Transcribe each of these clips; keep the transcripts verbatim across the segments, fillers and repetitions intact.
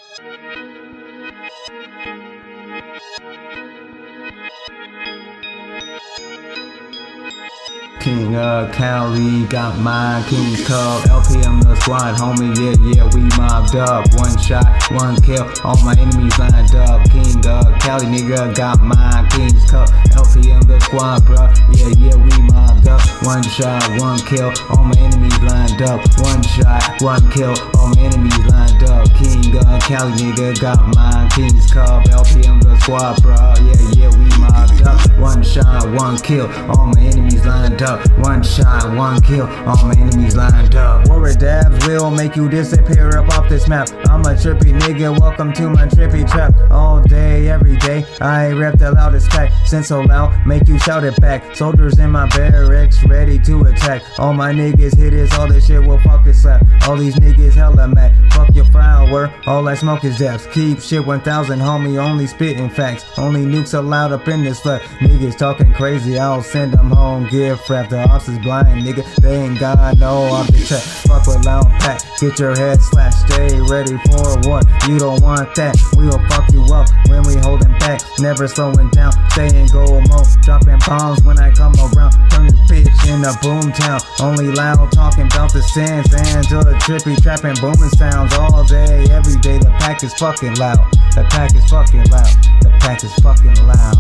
King of Cali, got mine, King's Cup, L P M the squad, homie, yeah, yeah, we mobbed up. One shot, one kill, all my enemies lined up. King of Cali, nigga, got mine, King's Cup, L P M the squad, bruh, yeah, yeah, we mobbed up. One shot, one kill, all my enemies lined up. One shot, one kill, all my enemies lined up. King of Cali, nigga, got mine, King's Cup, L P M the squad, bruh, yeah, yeah, we mobbed up. One shot, one kill, all my enemies lined up. One shot, one kill, all my enemies lined up. Warrior dabs will make you disappear up off this map. I'm a trippy nigga, welcome to my trippy trap. All day, every day, I rap the loudest pack. Send so loud, make you shout it back. Soldiers in my barracks, ready to attack. All my niggas hit is all this shit will fucking slap. All these niggas hella mad, fuck your flower, all I smoke is dabs. Keep shit one thousand, homie, only spitting facts. Only nukes allowed up in this slut. Niggas talking crazy, I'll send them home, gift wrap. The ops is blind, nigga, they ain't got no object check. Fuck with loud pack, get your head slashed, stay ready for what? You don't want that, we'll fuck you up when we holding back. Never slowing down, staying go mo, dropping bombs when I come around. Turn this bitch in a boom town, only loud talking about the sense and to the trippy trapping booming sounds all day, every day. The pack is fucking loud, the pack is fucking loud, the pack is fucking loud.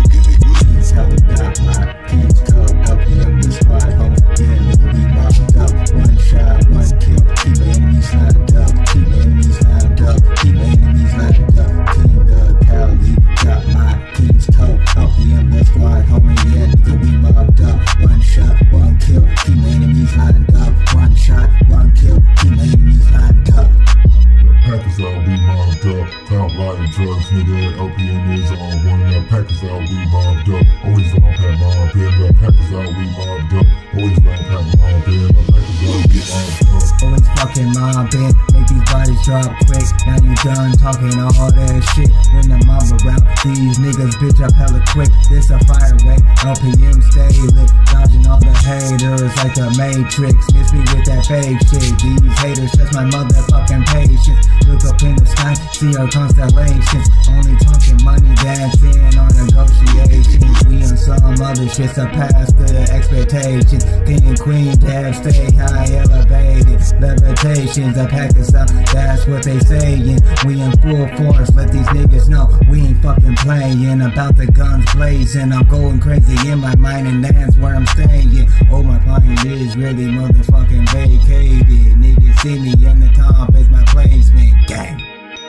Kings how we got my King's Cup, L P M the squad, homie, yeah, nigga, we mobbed up. One shot, one kill, keep my enemies lined up, keep my enemies lined up, keep my enemies lined up. King of Cali, got my King's Cup, L P M the squad, homie, yeah, nigga, we mobbed up. One shot, one kill, keep my enemies lined up. One shot, one kill, keep my enemies lined up. Pack is out, we mobbed up. Clout lying drugs, nigga. L P M is on one. That pack is out, we mobbed up. Always on Pat Mob, yeah. That pack is out, we mobbed up. Always on Pat Mob, yeah. That pack is out, we mobbed up. Always fucking mobbing, make these bodies drop quick. Now you done talking all that shit. When the mob around, these niggas bitch up hella quick. This a fireway, L P M stay lit. Dodging all the haters like the Matrix. Miss me with that fake shit. These haters test my motherfucking patience. Look up in the sky, see our constellations. Only talking money, dancing on negotiations. We on some other shit surpass the expectations. King and queen, dab, stay high, elevated. Levitations, the pack is out, that's what they saying. We in full force, let these niggas know we ain't fucking playing. About the guns blazing, I'm going crazy in my mind, and that's where I'm staying. Oh, my mind is really motherfucking vacated. Niggas see me in the top as my placement. Gang.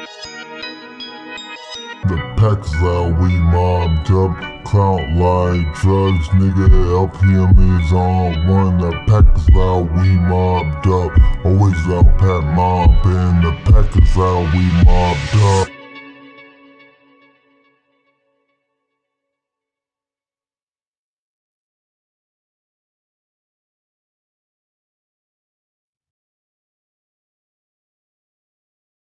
The pack is out, we mobbed up. Clout like drugs, nigga. L P M is on one. The pack is out, we mobbed up. Always out, Pat Mob, and the pack is out, we mobbed up.